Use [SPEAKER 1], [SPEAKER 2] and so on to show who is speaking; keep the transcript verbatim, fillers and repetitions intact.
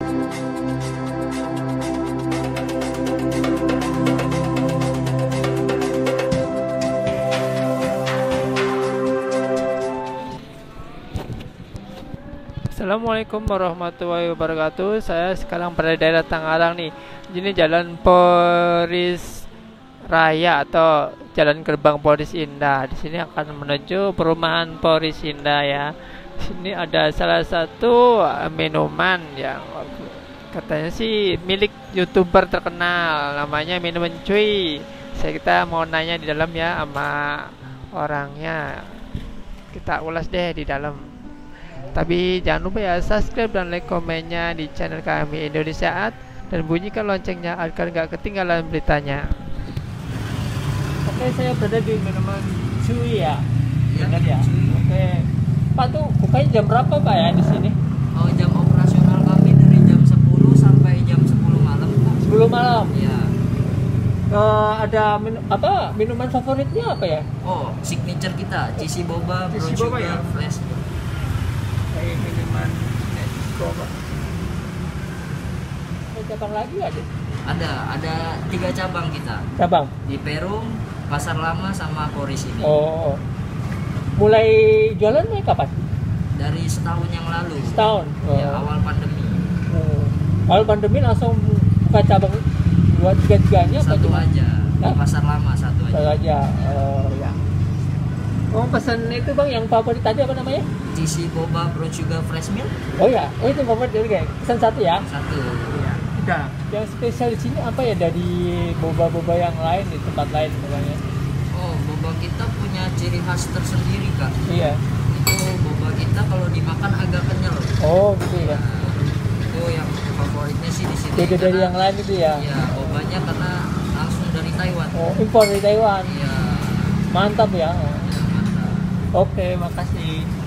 [SPEAKER 1] Assalamualaikum warahmatullahi wabarakatuh. Saya sekarang berada di daerah Tangerang nih. Ini Jalan Poris Raya atau Jalan Gerbang Poris Indah. Di sini akan menuju perumahan Poris Indah ya. Di sini ada salah satu minuman yang katanya sih milik YouTuber terkenal, namanya Minuman Cuy. Saya kita mau nanya di dalam ya sama orangnya. Kita ulas deh di dalam. Tapi jangan lupa ya subscribe dan like komennya di channel kami Indonesia Art, dan bunyikan loncengnya agar nggak ketinggalan beritanya. Oke, saya berada di Minuman Cuy ya.
[SPEAKER 2] Iya
[SPEAKER 1] kan ya. Oke, Pak tuh bukanya jam berapa Pak ya di sini?
[SPEAKER 2] Oh, jam operasional kami dari jam sepuluh sampai jam sepuluh malam.
[SPEAKER 1] sepuluh malam.
[SPEAKER 2] Iya.
[SPEAKER 1] Uh, ada minu apa minuman favoritnya apa ya?
[SPEAKER 2] Oh, signature kita Cici Boba, Brown
[SPEAKER 1] Cici Boba
[SPEAKER 2] Sugar,
[SPEAKER 1] ya?
[SPEAKER 2] Flash.
[SPEAKER 1] Kayak minuman boba. Ada cabang lagi ada?
[SPEAKER 2] Ada, ada tiga cabang kita.
[SPEAKER 1] Cabang?
[SPEAKER 2] Di Perum, Pasar Lama, sama Poris ini.
[SPEAKER 1] Oh. Mulai jualan mulai kapan?
[SPEAKER 2] Dari setahun yang lalu.
[SPEAKER 1] Setahun. Oh.
[SPEAKER 2] Ya, awal pandemi.
[SPEAKER 1] Oh. Awal pandemi langsung buka cabang dua tiga tiganya apa
[SPEAKER 2] Satu
[SPEAKER 1] cuma?
[SPEAKER 2] aja. Di
[SPEAKER 1] Hah?
[SPEAKER 2] Pasar Lama satu aja.
[SPEAKER 1] Satu aja. Oh ya. Oh, pesan itu Bang yang favorit tadi apa namanya?
[SPEAKER 2] Cici Boba, Brown Sugar, Fresh Milk.
[SPEAKER 1] Oh ya, oh itu favorit dulu guys. Pesan satu ya.
[SPEAKER 2] Satu.
[SPEAKER 1] Iya. Udah. Yang spesial di sini apa ya dari boba-boba yang lain di tempat lain pokoknya?
[SPEAKER 2] Oh, boba kita punya ciri khas tersendiri, Kak.
[SPEAKER 1] Iya.
[SPEAKER 2] Itu boba kita kalau dimakan agak kenyal.
[SPEAKER 1] Oh gitu ya.
[SPEAKER 2] Nah, itu yang favoritnya sih di sini.
[SPEAKER 1] Beda dari yang lain itu ya.
[SPEAKER 2] Iya, bobanya karena langsung dari Taiwan.
[SPEAKER 1] Oh, impor dari Taiwan.
[SPEAKER 2] Iya.
[SPEAKER 1] Mantap ya.
[SPEAKER 2] Ya, mantap.
[SPEAKER 1] Oke, makasih.